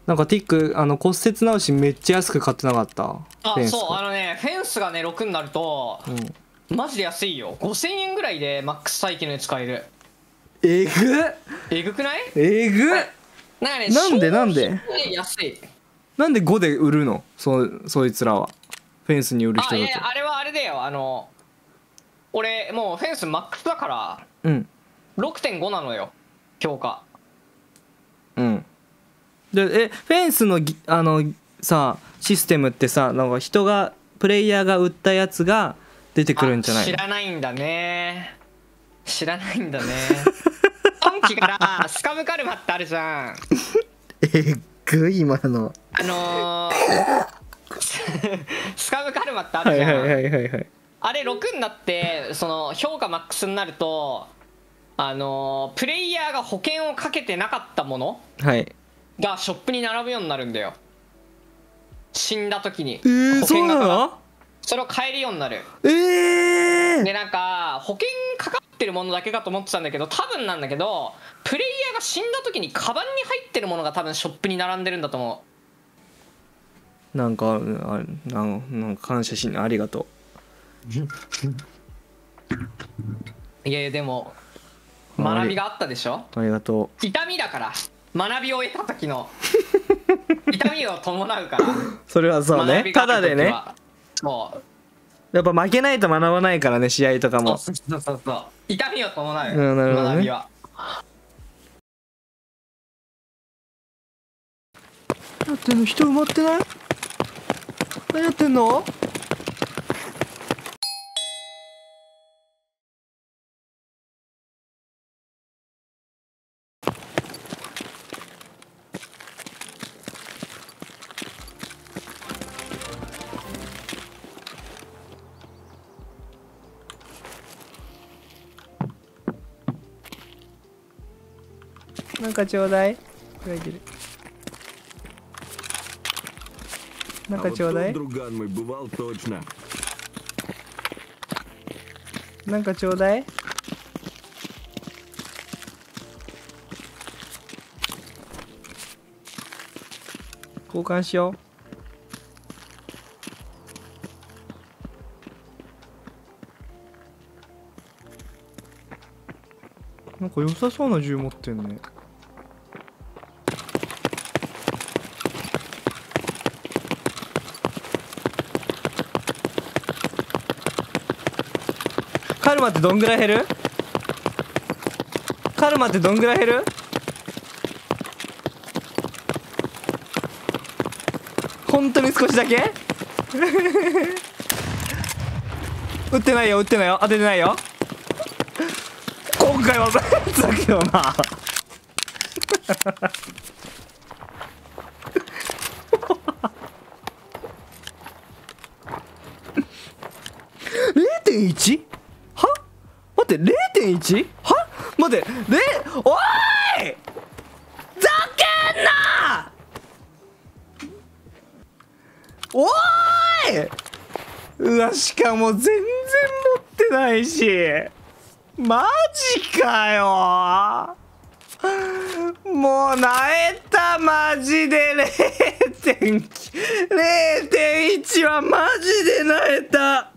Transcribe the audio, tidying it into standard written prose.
なんかティック骨折直しめっちゃ安く買ってなかった？ あ、 フェンスそう、フェンスがね6になると、マジで安いよ。5000円ぐらいでマックス待機のやつ買える。 えぐっ、 えぐくない？ えぐっ。 なんかね、 なんで安い。 なんで5で売るの？そいつらはフェンスに売る人あ、いだと。 や、あれはあれだよ。俺もうフェンスマックスだからうん、 6.5 なのよ、強化。 うんで、フェンスのさシステムってさ、なんかプレイヤーが売ったやつが出てくるんじゃないの？ 知らないんだね。知らないんだね。今期からスカムカルマってあるじゃん。 えぐい今の。 スカムカルマってあるじゃん。 はいはいはいはいはい。 あれ6になってその評価マックスになると、プレイヤーが保険をかけてなかったものはいがショップに並ぶようになるんだよ、死んだ時に。保そうな険がの？ それを買えるようになる。 でで、なんか保険かかってるものだけかと思ってたんだけど、多分なんだけどプレイヤーが死んだ時にカバンに入ってるものが多分ショップに並んでるんだと思なんかなんか感謝しありがとう。いやいや、でもう。 学びがあったでしょ。 ありがと痛みだから、学びを得た時の痛みを伴うから。 う。それはそうね。 学びがただでね、 ある時はそうやっぱ負けないと学ばないからね、試合とかも。 そう痛みを伴う、 うん、なるほどね。 学びは。 何やってんの？人埋まってない？何やってんの？なんかちょうだい。なんかちょうだい。なんかちょうだい。交換しよう。なんか良さそうな銃持ってんね。カルマってどんぐらい減る？カルマってどんぐらい減る？本当に少しだけ撃ってないよ、撃ってないよ、当ててないよ。今回はだけどな0.1？ は？待って、 0.1？ は？待って、おーい！ざけんな！おーい！うわ、しかも全然持ってないし、マジかよ。もうなえた、マジで。0.1はマジでなえた。